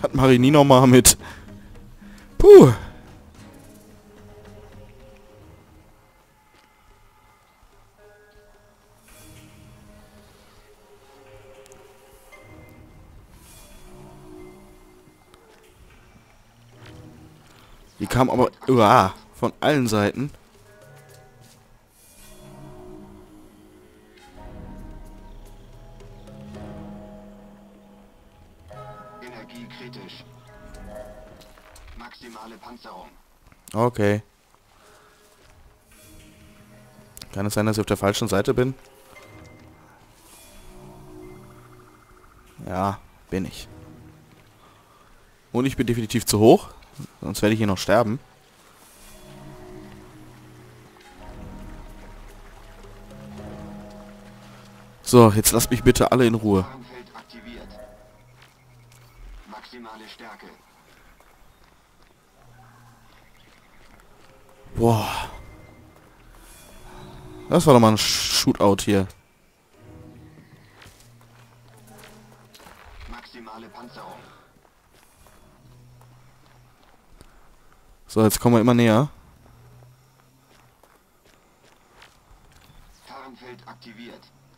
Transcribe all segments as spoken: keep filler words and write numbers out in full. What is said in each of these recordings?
Das mache ich nie nochmal mit. Puh. Die kam aber uah, von allen Seiten. Energie kritisch. Maximale Panzerung. Okay. Kann es sein, dass ich auf der falschen Seite bin? Ja, bin ich. Und ich bin definitiv zu hoch. Sonst werde ich hier noch sterben. So, jetzt lasst mich bitte alle in Ruhe. Tarnfeld aktiviert. Maximale Stärke. Boah. Das war doch mal ein Shootout hier. Maximale Panzerung. So, jetzt kommen wir immer näher. Tarnfeld aktiviert.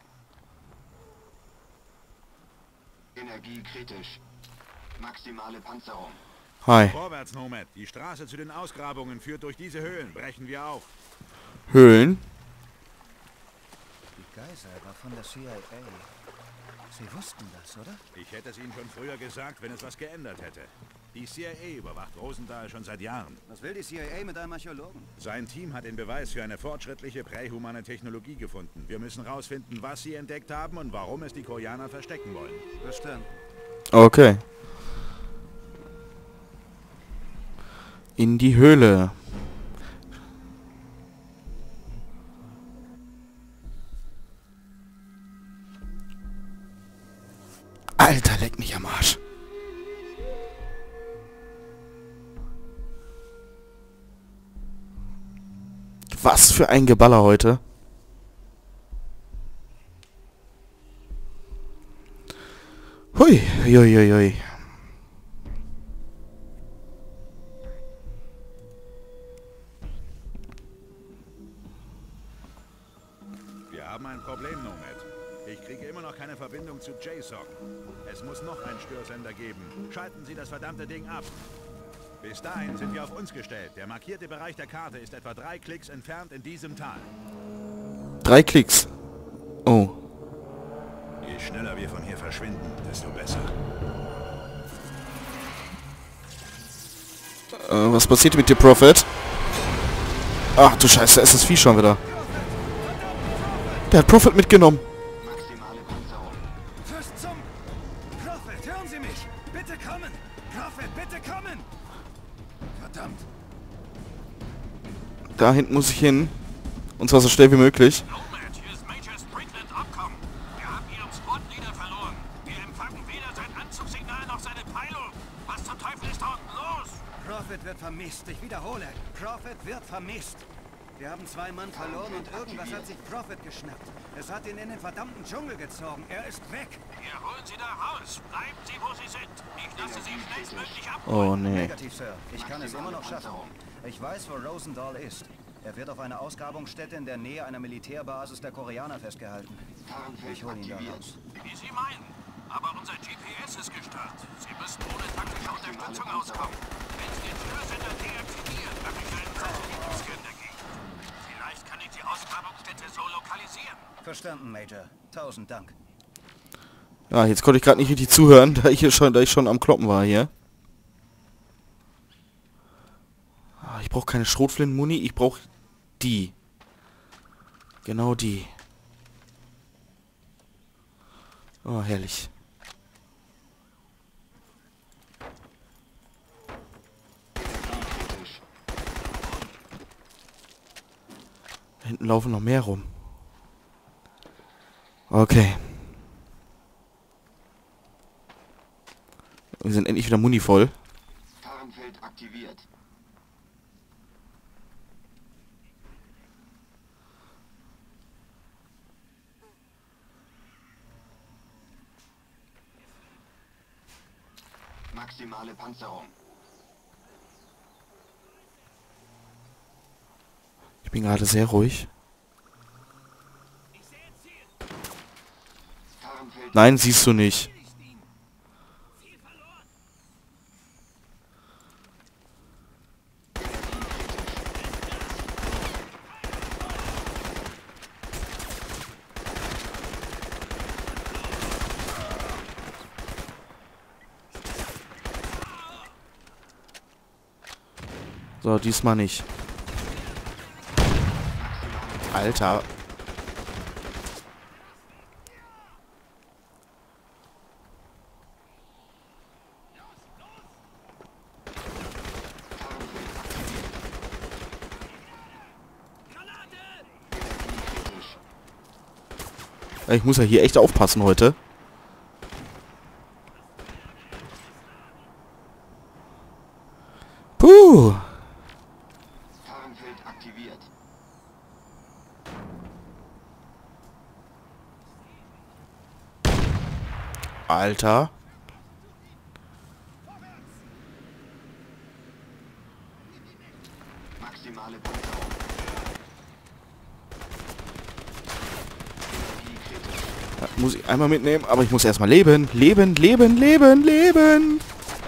Energie kritisch. Maximale Panzerung. Hi. Vorwärts, Nomad. Die Straße zu den Ausgrabungen führt durch diese Höhlen. Brechen wir auf. Höhlen. Die Geisel war von der C I A. Sie wussten das, oder? Ich hätte es Ihnen schon früher gesagt, wenn es was geändert hätte. Die C I A überwacht Rosenthal schon seit Jahren. Was will die C I A mit einem Archäologen? Sein Team hat den Beweis für eine fortschrittliche prähumane Technologie gefunden. Wir müssen rausfinden, was sie entdeckt haben und warum es die Koreaner verstecken wollen. Verstanden. Okay. In die Höhle. Alter, leck mich am Arsch. Was für ein Geballer heute. Hui, hui, hui, hui. Wir haben ein Problem, Nomad. Ich kriege immer noch keine Verbindung zu J S O C. Es muss noch einen Störsender geben. Schalten Sie das verdammte Ding ab. Bis dahin sind wir auf uns gestellt. Der markierte Bereich der Karte ist etwa drei Klicks entfernt in diesem Tal. Drei Klicks. Oh. Je schneller wir von hier verschwinden, desto besser. Äh, was passiert mit dir, Prophet? Ach du Scheiße, ist das Vieh schon wieder. Der hat Prophet mitgenommen. Maximale Panzerung. Fürst zum... Prophet, hören Sie mich! Bitte kommen! Prophet, bitte kommen! Verdammt! Da hinten muss ich hin. Und zwar so schnell wie möglich. Nomad, hier ist Major Strickland Abkommen. Wir haben ihren Squad-Leader verloren. Wir empfangen weder sein Anzugssignal noch seine Peilung. Was zum Teufel ist da unten los? Prophet wird vermisst. Ich wiederhole. Prophet wird vermisst. Wir haben zwei Mann verloren und irgendwas hat sich Prophet geschnappt. Es hat ihn in den verdammten Dschungel gezogen. Er ist weg. Wir holen Sie da raus. Bleiben Sie, wo Sie sind. Ich lasse Sie schnellstmöglich abholen. Oh nee. Negativ, Sir. Ich kann es immer noch schaffen. Ich weiß, wo Rosendahl ist. Er wird auf einer Ausgrabungsstätte in der Nähe einer Militärbasis der Koreaner festgehalten. Tarnfeld Ich hole ihn da aktiviert. raus. Wie Sie meinen. Aber unser G P S ist gestört. Sie müssen ohne taktische Unterstützung auskommen. Wenn Sie den Störsender deaktivieren, mache ich einen Satellitenscan der Gegend. Vielleicht kann ich die Ausgrabungsstätte so lokalisieren. Verstanden, Major. Tausend Dank. Ja, jetzt konnte ich gerade nicht richtig zuhören, da ich hier schon, da ich schon am Kloppen war hier. Ah, ich brauche keine Schrotflinten-Muni, ich brauche die. Genau die. Oh, herrlich. Kritisch. Da hinten laufen noch mehr rum. Okay. Wir sind endlich wieder Muni voll. Tarnfeld aktiviert. Maximale Panzerung. Ich bin gerade sehr ruhig. Tarnfeld Nein, siehst du nicht. So, diesmal nicht. Alter. Ich muss ja hier echt aufpassen heute. Puh. Tarnfeld aktiviert. Alter. Maximale Panzerung. Energiekritisch. Ja, muss ich einmal mitnehmen, aber ich muss erstmal leben. Leben, leben, leben, leben.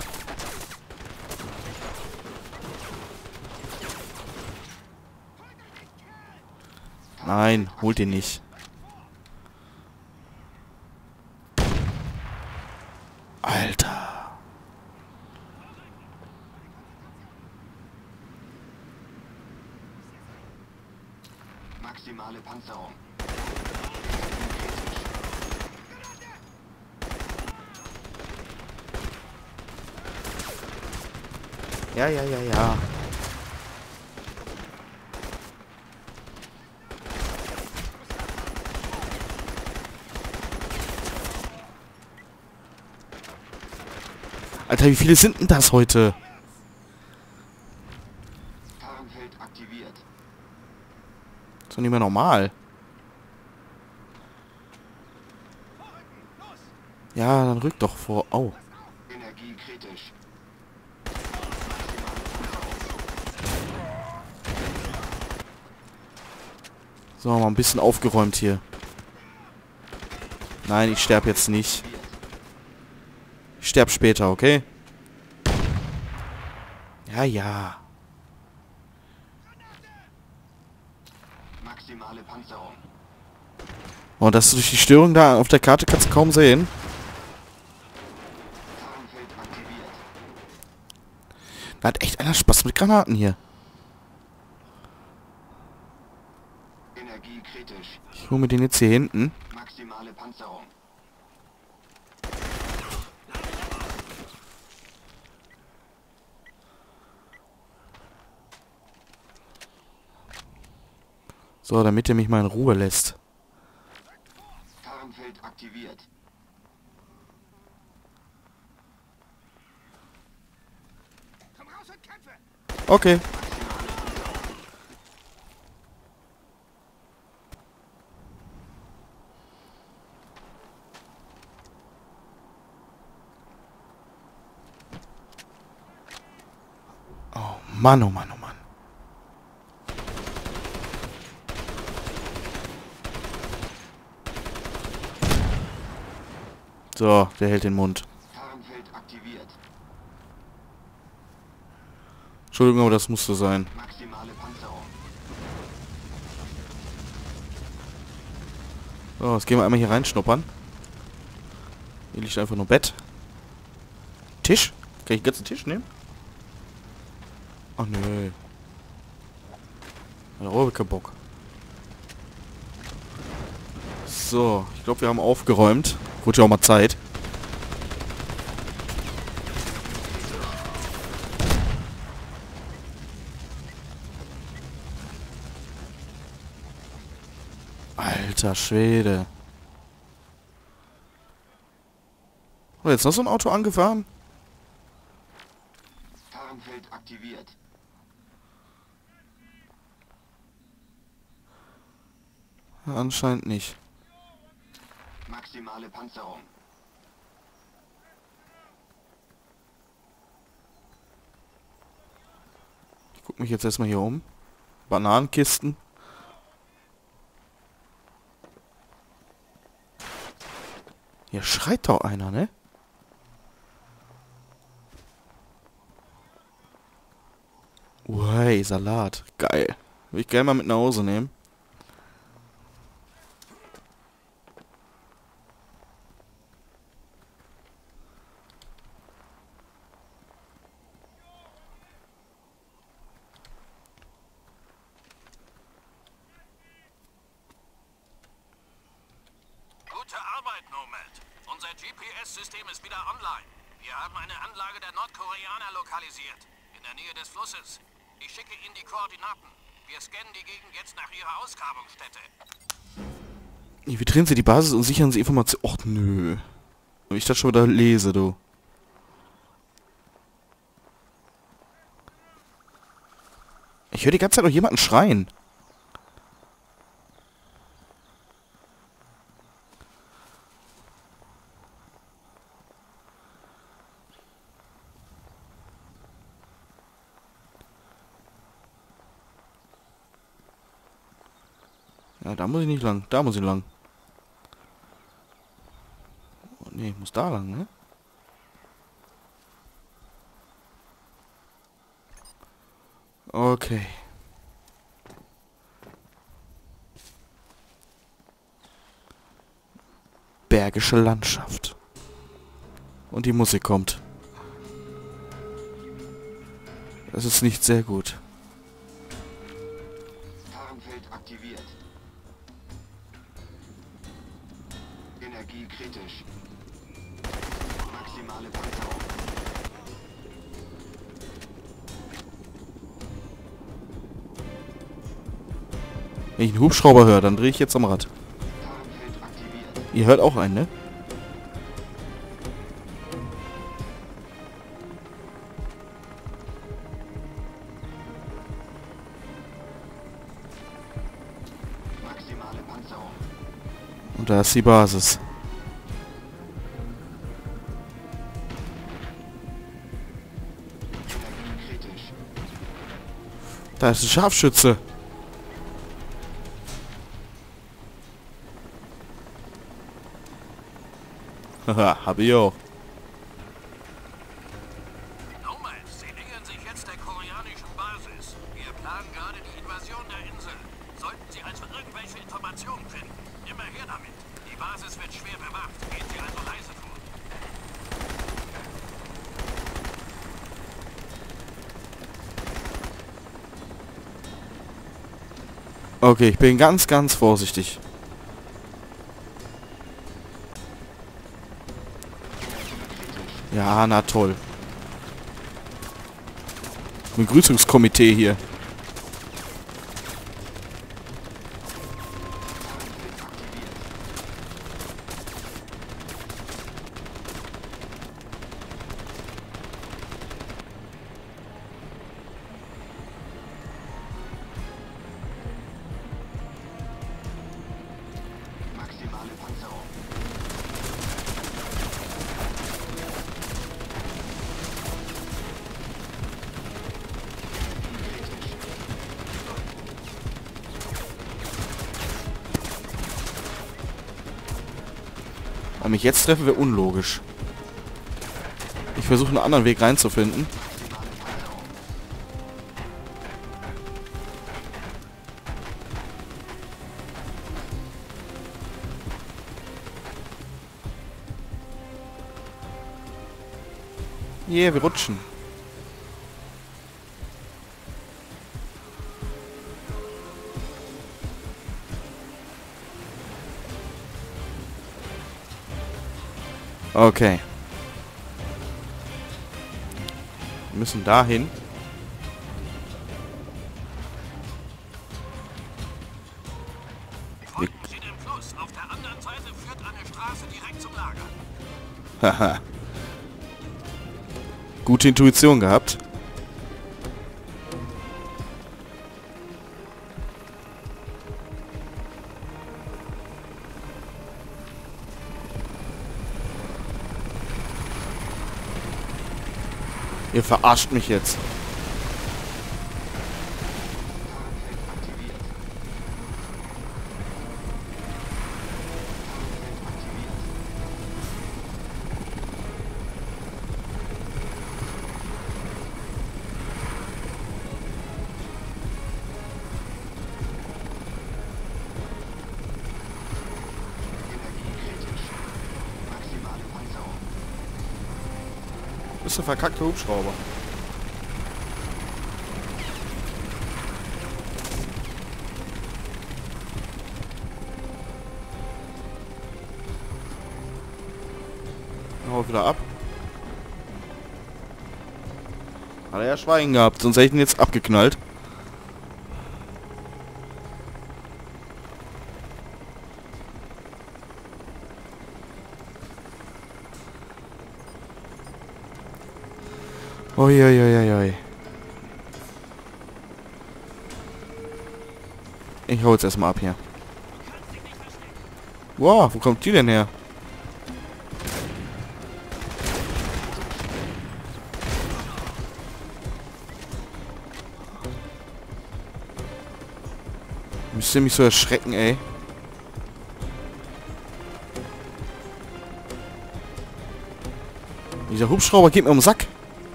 Nein, holt ihn nicht. Alter. Maximale Panzerung. Ja, ja, ja, ja. Alter, wie viele sind denn das heute? Tarnfeld aktiviert. Ist doch nicht mehr normal. Ja, dann rück doch vor. Oh. Energiekritisch. So, mal ein bisschen aufgeräumt hier. Nein, ich sterbe jetzt nicht. Ich sterbe später, okay? Ja, ja. Maximale Panzerung. Und das durch die Störung da auf der Karte kannst du kaum sehen. Tarnfeld aktiviert. Da hat echt einer Spaß mit Granaten hier. Energiekritisch. Ich hole mir den jetzt hier hinten. Maximale Panzerung. So, damit er mich mal in Ruhe lässt. Tarnfeld aktiviert. Komm raus und kämpfe! Okay. Oh Mann, oh Mann, oh Mann. So, der hält den Mund. Tarnfeld aktiviert. Entschuldigung, aber das musste sein. Maximale Panzerung. So, jetzt gehen wir einmal hier reinschnuppern. Hier liegt einfach nur Bett. Tisch? Kann ich den ganzen Tisch nehmen? Ach nö. Da habe ich keinen Bock. So, ich glaube, wir haben aufgeräumt. Wurde ja auch mal Zeit. Alter Schwede. Oh, jetzt noch so ein Auto angefahren? Tarnfeld aktiviert. Anscheinend nicht. Maximale Panzerung. guck mich jetzt erstmal hier um. Bananenkisten. Hier schreit doch einer, ne? Uai, Salat. Geil. Will ich gerne mal mit nach Hause nehmen. Gute Arbeit, Nomad. Unser G P S-System ist wieder online. Wir haben eine Anlage der Nordkoreaner lokalisiert. In der Nähe des Flusses. Ich schicke Ihnen die Koordinaten. Wir scannen die Gegend jetzt nach Ihrer Ausgrabungsstätte. Wie drehen sie die Basis und sichern sie Informationen? Och, nö. Ich das schon wieder lese, du. Ich höre die ganze Zeit noch jemanden schreien. Ja, da muss ich nicht lang. Da muss ich lang. Oh, nee, ich muss da lang, ne? Okay. Bergische Landschaft. Und die Musik kommt. Das ist nicht sehr gut. Tarnfeld aktiviert. Energie kritisch. Maximale Panzerung. Wenn ich einen Hubschrauber höre, dann drehe ich jetzt am Rad. Tarnfeld aktiviert. Ihr hört auch einen, ne? Maximale Panzerung. Und da ist die Basis. Energie kritisch. Da ist ein Scharfschütze. Haha, hab ich auch. Nomad, Sie nähern sich jetzt der koreanischen Basis. Wir planen gerade die Invasion der Insel. Sollten Sie also irgendwelche Informationen finden, immer her damit. Die Basis wird schwer bewacht. Gehen Sie also leise vor. Okay, ich bin ganz, ganz vorsichtig. Ja, na toll. Begrüßungskomitee hier. Maximale Panzerung. Aber mich jetzt treffen wäre unlogisch. Ich versuche einen anderen Weg reinzufinden. Yeah, wir rutschen. Okay. Wir müssen dahin. Folgen Sie dem Fluss. Auf der anderen Seite führt eine Straße direkt zum Lager. Haha. Gute Intuition gehabt. Ihr verarscht mich jetzt. Bist du verkackter Hubschrauber? Hau wieder ab. Hat er ja Schweigen gehabt, sonst hätte ich ihn jetzt abgeknallt. Uiuiuiui. Ich hau jetzt erstmal ab hier. Wow, wo kommt die denn her? Müsst ihr mich so erschrecken, ey. Dieser Hubschrauber geht mir um den Sack.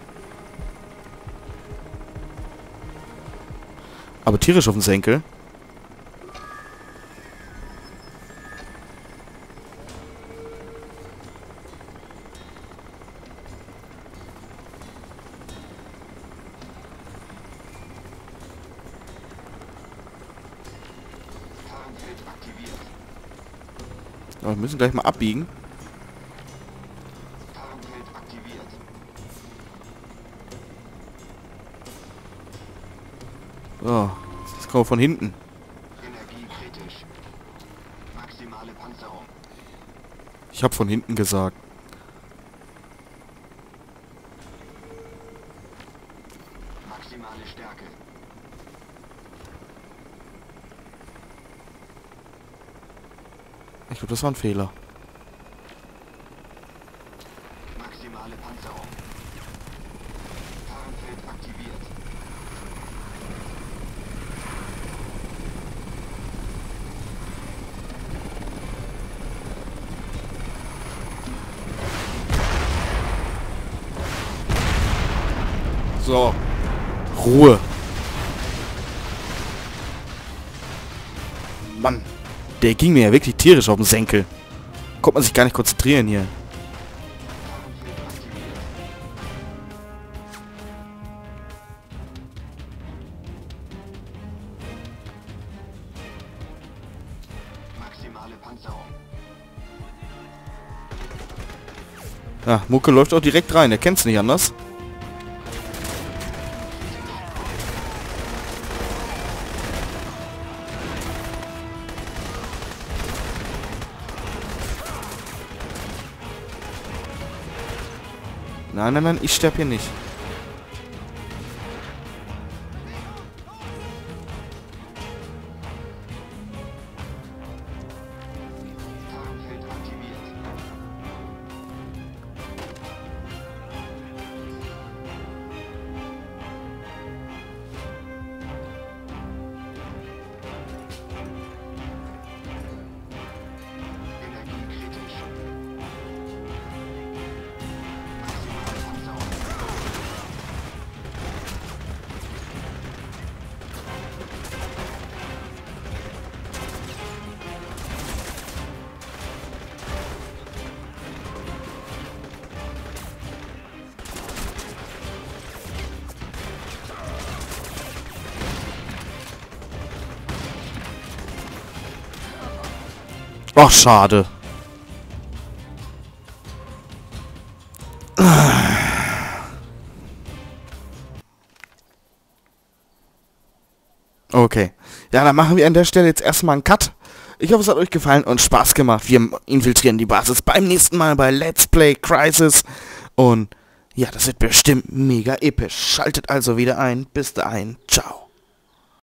Aber tierisch auf den Senkel. Tarnfeld aktiviert. Aber wir müssen gleich mal abbiegen. Tarnfeld aktiviert. So, das kommt von hinten. Energie kritisch. Maximale Panzerung. Ich habe von hinten gesagt. Maximale Stärke. Ich glaube, das war ein Fehler. Maximale Panzerung. Tarnfeld aktiviert. So. Ruhe. Mann. Der ging mir ja wirklich tierisch auf den Senkel. Konnte man sich gar nicht konzentrieren hier. Tarnfeld aktiviert. Maximale Panzerung. Ja, Mucke läuft auch direkt rein. Er kennt's nicht anders. Nein, nein, nein, ich sterb hier nicht. Tarnfeld aktiviert. Energie kritisch. Maximale Panzerung. Ach, schade. Okay. Ja, dann machen wir an der Stelle jetzt erstmal einen Cut. Ich hoffe, es hat euch gefallen und Spaß gemacht. Wir infiltrieren die Basis beim nächsten Mal bei Let's Play Crysis. Und ja, das wird bestimmt mega episch. Schaltet also wieder ein. Bis dahin. Ciao.